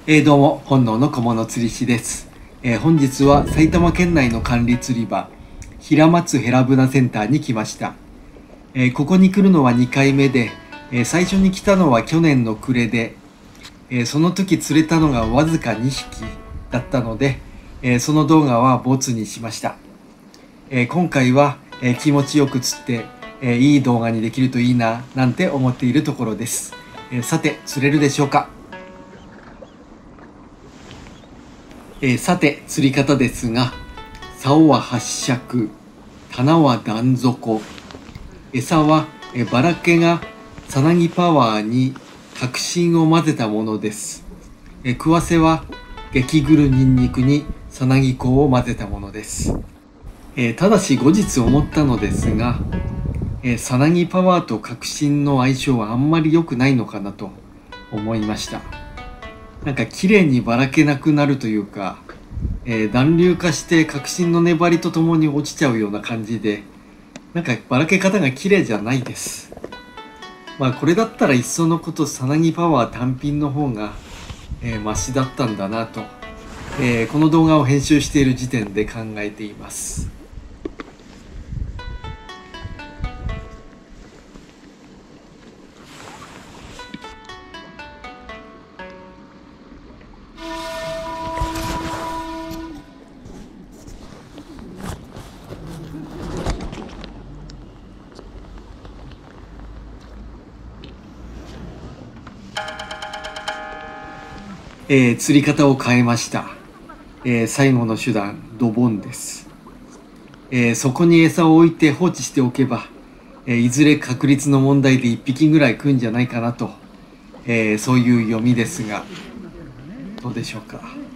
どうも、本能の小物釣り師です。本日は埼玉県内の管理釣り場、平松ヘラブナセンターに来ました。ここに来るのは2回目で、最初に来たのは去年の暮れで、その時釣れたのがわずか2匹だったので、その動画はボツにしました。今回は、気持ちよく釣って、いい動画にできるといいななんて思っているところです。さて、釣れるでしょうか。さて釣り方ですが、竿は八尺、棚は段底、餌はバラケがさなぎパワーに革新を混ぜたものです。食わせは激グルニンニクにさなぎ粉を混ぜたものです。ただし後日思ったのですが、さなぎパワーと革新の相性はあんまり良くないのかなと思いました。なんか綺麗にばらけなくなるというか、暖流化して革新の粘りとともに落ちちゃうような感じで、なんかばらけ方が綺麗じゃないです。これだったらいっそのことさなぎパワー単品の方が、マシだったんだなと、この動画を編集している時点で考えています。釣り方を変えました。最後の手段、ドボンです。そこに餌を置いて放置しておけば、いずれ確率の問題で1匹ぐらい食うんじゃないかなと、そういう読みですが、どうでしょうか。